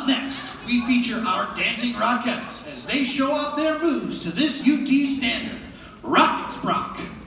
next, we feature our Dancing Rockettes as they show off their moves to this UT standard, Rocket Sprock.